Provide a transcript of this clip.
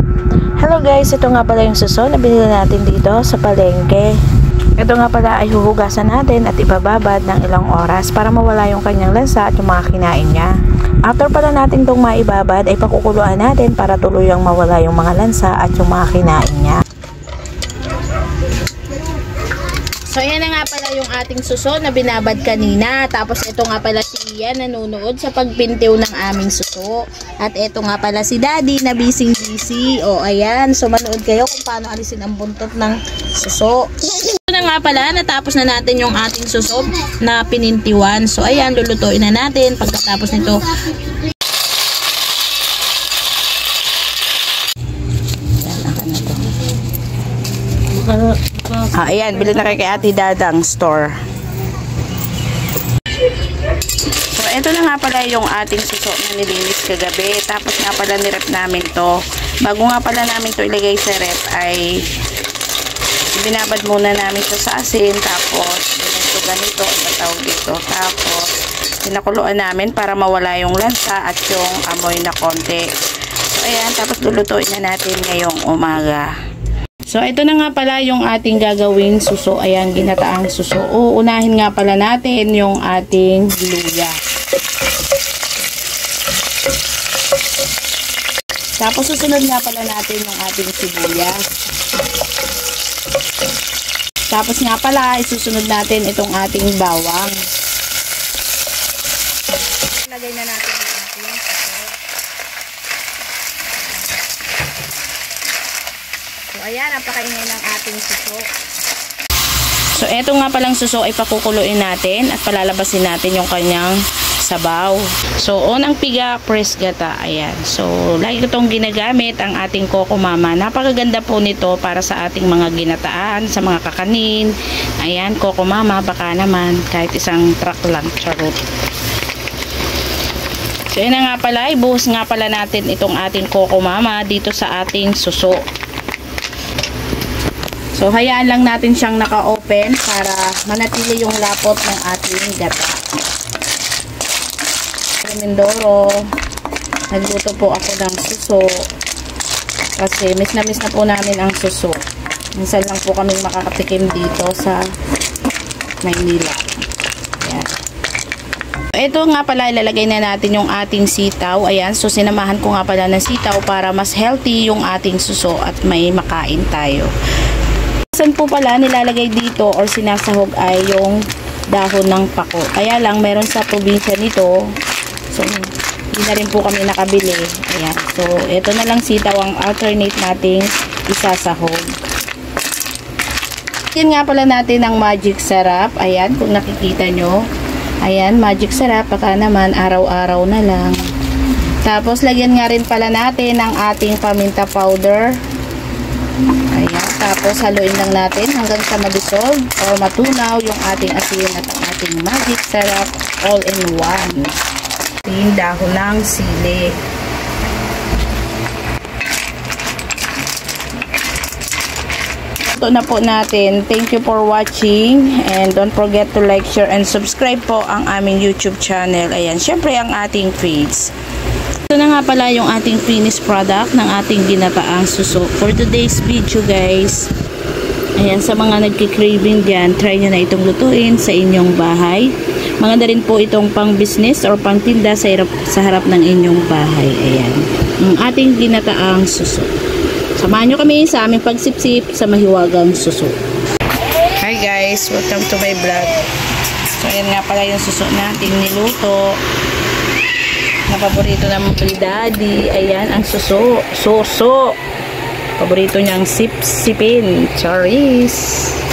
Hello guys, ito nga pala yung suso na binili natin dito sa palengke. Ito nga pala ay huhugasan natin at ibababad ng ilang oras para mawala yung kanyang lansa at yung mga kinain niya. After pala natin itong maibabad ay pakukuluan natin para tuluyang mawala yung mga lansa at yung mga kinain niya. So ayan na nga pala yung ating suso na binabad kanina. Tapos ito nga pala si Ian nanonood sa pagpintiw ng aming suso. At ito nga pala si Daddy na busy. O ayan, so manood kayo kung paano alisin ang buntot ng suso. Ito na nga pala, natapos na natin yung ating suso na pinintiwan. So ayan, lulutuin na natin pagkatapos nito. Ayan, bilhin na kay Ate Dadang store. So, ito na nga pala yung ating suso na nilinis kagabi. Tapos nga pala nirep namin to. Bago nga pala namin to ilagay sa rep ay binabad muna namin sa asin. Tapos, ganito, tawag dito. Tapos, pinakuluan namin para mawala yung lansa at yung amoy na konti. So, ayan, tapos lulutuin na natin ngayong umaga. So, ito na nga pala yung ating gagawing suso. Ayan, ginataang suso. Uunahin nga pala natin yung ating luya. Tapos, susunod nga pala natin yung ating sibuyas. Tapos nga pala, isusunod natin itong ating bawang. Lagay na natin yung ating suso. So, ayan, ang pakaingay ng ating suso. So, eto nga palang suso ay pakukuluin natin at palalabasin natin yung kanyang sabaw. So, unang piga, press gata. Ayan. So, lagi ko itong ginagamit ang ating Coco Mama. Napakaganda po nito para sa ating mga ginataan, sa mga kakanin. Ayan, Coco Mama, baka naman kahit isang truck lang. Charot. So, yun na nga pala. Ibuhos nga pala natin itong ating Coco Mama dito sa ating suso. So, hayaan lang natin siyang naka-open para manatili yung lapot ng ating gata. Mindoro, nagluto po ako ng suso kasi miss na po namin ang suso. Minsan lang po kami makakatikim dito sa Maynila. Ayan. Ito nga pala, ilalagay na natin yung ating sitaw. Ayan, so sinamahan ko nga pala ng sitaw para mas healthy yung ating suso at may makain tayo. Saan po pala nilalagay dito or sinasahog ay yung dahon ng pako. Kaya lang meron sa probinsya nito. So, hindi na rin po kami nakabili. Ayan. So, ito na lang sitaw ang alternate nating isasahog. Yan nga pala natin ang magic sarap. Ayan, kung nakikita nyo. Ayan, magic sarap. Baka naman araw-araw na lang. Tapos, lagyan nga rin pala natin ang ating paminta powder. Ayan. Tapos, haluin lang natin hanggang sa madissolve o matunaw yung ating asin at ang ating magic sarap all in one. Yung dahon ng sili. Ito na po natin. Thank you for watching and don't forget to like, share, and subscribe po ang aming YouTube channel. Ayan, syempre ang ating feeds. Ito na nga pala yung ating finished product ng ating ginataang suso for today's video, guys. Ayan, sa mga nagki-craving dyan, try nyo na itong lutuin sa inyong bahay. Maganda rin po itong pang business or pang tinda sa harap ng inyong bahay. Ayan, ang ating ginataang suso. Samahan nyo kami sa aming pagsipsip sa mahiwagang suso. Hi guys, welcome to my vlog. So ayan nga pala yung suso nating niluto na paborito naman ni Daddy. Ayan ang suso. Suso. Paborito niyang sip-sipin. Charis.